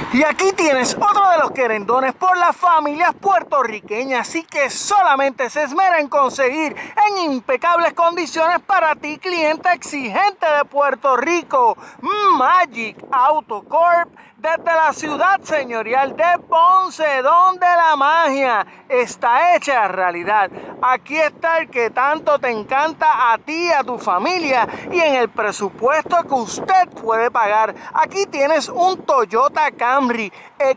Y aquí tienes otro de los querendones por las familias puertorriqueñas y que solamente se esmera en conseguir en impecables condiciones para ti, cliente exigente de Puerto Rico. Magic Auto Corp, desde la ciudad señorial de Ponce, donde la magia está hecha realidad. Aquí está el que tanto te encanta a ti y a tu familia y en el presupuesto que usted puede pagar. Aquí tienes un Toyota Camry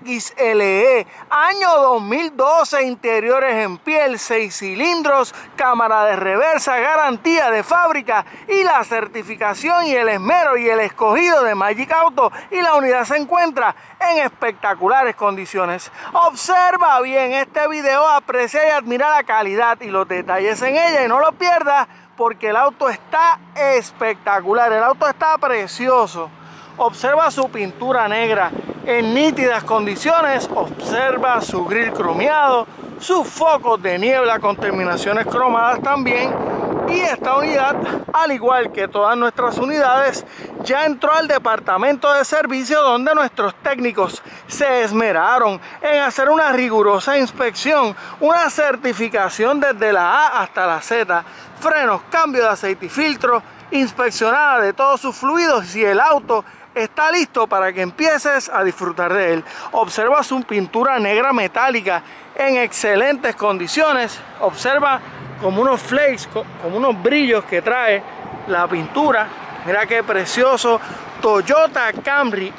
XLE, año 2012, interiores en piel, 6 cilindros, cámara de reversa, garantía de fábrica y la certificación y el esmero y el escogido de Magic Auto, y la unidad se encuentra en espectaculares condiciones. Observa bien este video, aprecia y admira la calidad y los detalles en ella y no lo pierdas porque el auto está espectacular, el auto está precioso. Observa su pintura negra en nítidas condiciones, observa su grill cromeado, sus focos de niebla con terminaciones cromadas también. Y esta unidad, al igual que todas nuestras unidades, ya entró al departamento de servicio, donde nuestros técnicos se esmeraron en hacer una rigurosa inspección, una certificación desde la A hasta la Z, frenos, cambio de aceite y filtro, inspeccionada de todos sus fluidos y el auto está listo para que empieces a disfrutar de él. Observa su pintura negra metálica en excelentes condiciones. Observa como unos flakes, como unos brillos que trae la pintura. Mira qué precioso Toyota Camry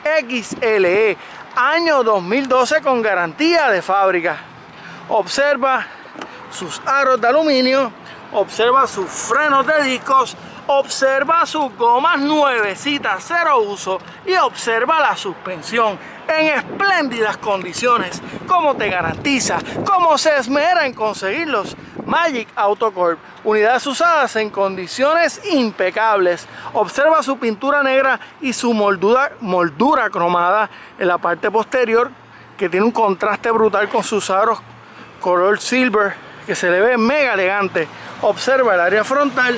XLE, año 2012 con garantía de fábrica. Observa sus aros de aluminio, observa sus frenos de discos, observa sus gomas nuevecitas, cero uso, y observa la suspensión en espléndidas condiciones. Como te garantiza, como se esmera en conseguirlos Magic Auto Corp. Unidades usadas en condiciones impecables. Observa su pintura negra y su moldura cromada en la parte posterior, que tiene un contraste brutal con sus aros color silver, que se le ve mega elegante. Observa el área frontal,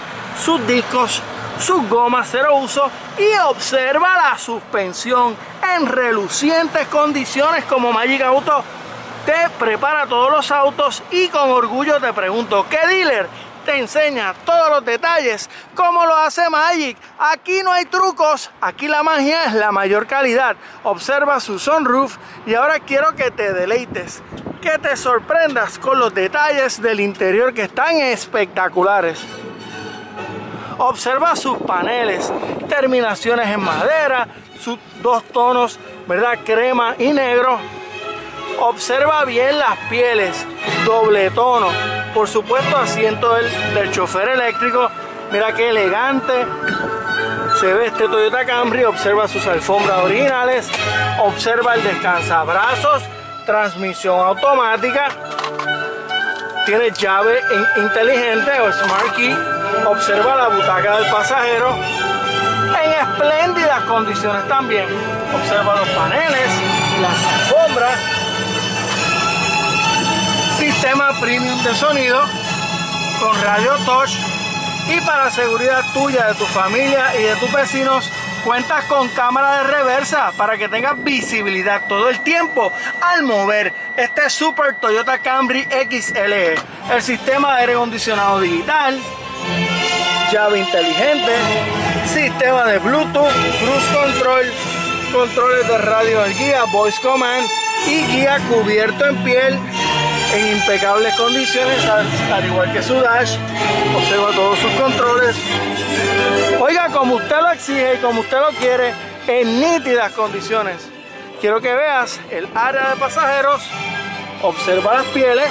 sus discos, sus gomas cero uso, y observa la suspensión en relucientes condiciones como Magic Auto te prepara todos los autos. Y con orgullo te pregunto, ¿qué dealer te enseña todos los detalles como lo hace Magic? Aquí no hay trucos, aquí la magia es la mayor calidad. Observa su sunroof y ahora quiero que te deleites, que te sorprendas con los detalles del interior que están espectaculares. Observa sus paneles, terminaciones en madera, sus dos tonos, ¿verdad? Crema y negro. Observa bien las pieles, doble tono. Por supuesto, asiento del chofer eléctrico. Mira qué elegante se ve este Toyota Camry. Observa sus alfombras originales. Observa el descansabrazos, transmisión automática. Tiene llave inteligente o Smart Key. Observa la butaca del pasajero en espléndidas condiciones también. Observa los paneles, las alfombras. Sistema premium de sonido con radio touch, y para la seguridad tuya, de tu familia y de tus vecinos, cuentas con cámara de reversa para que tengas visibilidad todo el tiempo al mover este Super Toyota Camry XLE. El sistema de aire acondicionado digital, llave inteligente, sistema de Bluetooth, cruise control, controles de radio del guía, voice command y guía cubierto en piel en impecables condiciones, al igual que su dash. Observa todos sus controles. Oiga, como usted lo exige y como usted lo quiere, en nítidas condiciones. Quiero que veas el área de pasajeros. Observa las pieles.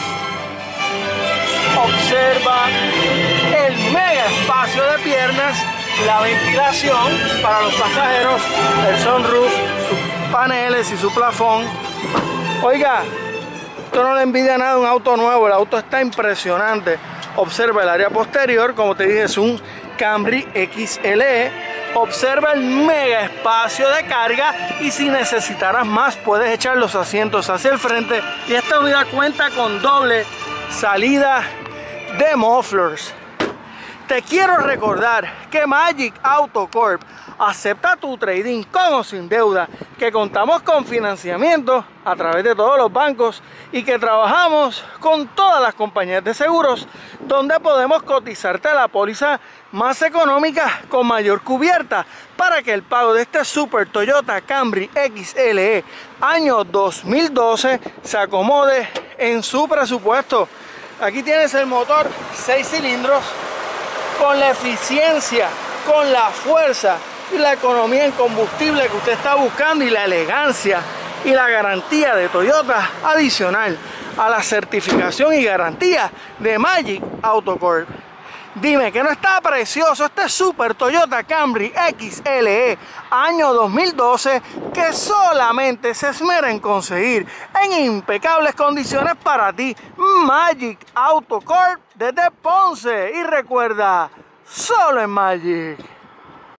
Observa el mega espacio de piernas, la ventilación para los pasajeros, el sunroof, sus paneles y su plafón. Oiga, esto no le envidia nada a un auto nuevo, el auto está impresionante. Observa el área posterior, como te dije, es un Camry XLE. Observa el mega espacio de carga, y si necesitaras más puedes echar los asientos hacia el frente. Y esta unidad cuenta con doble salida de mufflers. Te quiero recordar que Magic Auto Corp acepta tu trading con o sin deuda, que contamos con financiamiento a través de todos los bancos y que trabajamos con todas las compañías de seguros, donde podemos cotizarte la póliza más económica con mayor cubierta para que el pago de este Super Toyota Camry XLE año 2012 se acomode en su presupuesto. Aquí tienes el motor 6 cilindros con la eficiencia, con la fuerza y la economía en combustible que usted está buscando, y la elegancia y la garantía de Toyota adicional a la certificación y garantía de Magic Auto Corp. Dime que no está precioso este Super Toyota Camry XLE año 2012, que solamente se esmera en conseguir en impecables condiciones para ti Magic Auto Corp desde Ponce. Y recuerda, solo en Magic.